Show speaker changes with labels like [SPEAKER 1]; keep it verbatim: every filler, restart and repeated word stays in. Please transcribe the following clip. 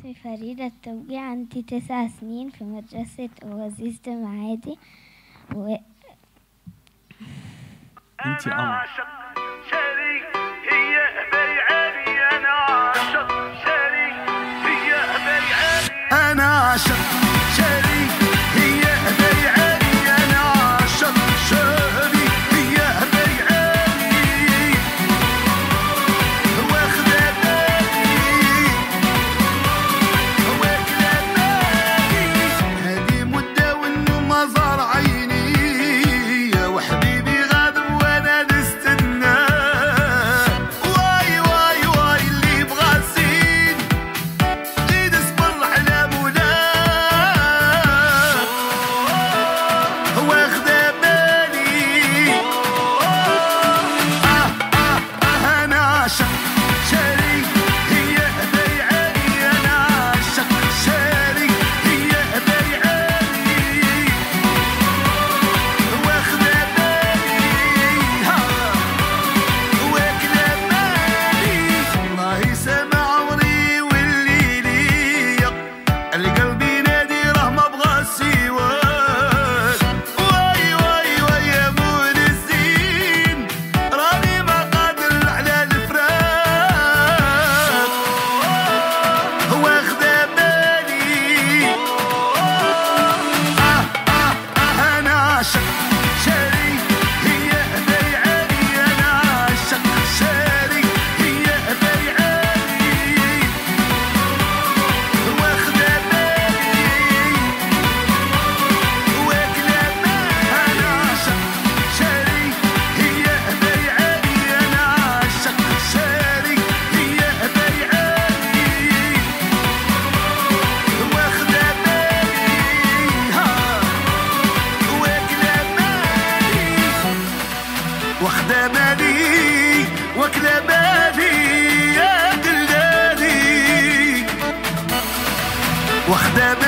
[SPEAKER 1] اسمي فريدة التوجيع، عندي تسع سنين في مدرسة أوازيز المعادي. و
[SPEAKER 2] انتي قمر.
[SPEAKER 3] أنا عاشق شريك هي بيعاني، أنا عاشق شريك هي بيعاني، واخدة بالي واكلة بالي، هذه مدة والنوم ما زار عيني، وحبيبي غادر وأنا نستناه، واي واي واي اللي بغا زين زيد اصبر على مولاه، واخدة بالي آه آه آه أنا عاشق شريك هي بيعاني، أنا عاشق شريك هي بيعاني، واخدة بالي واكلة بالي، الله يسامع عمري واللي ليا، القلب ينادي راه ما بغى سواك، واي واي واي يا مول الزين راني ما قادر على الفراق، واخدة بالي آه آه آه أنا عاشق شريك هي بيعاني، أنا عاشق شريك هي بيعاني، واخدة بالي واكلة بالي، أنا عاشق شريك هي بيعاني، أنا عاشق شريك هي بيعاني، واخدة بالي واكلة بالي، واخدة بالي واكلة بالي يا دلالي، واخدة بالي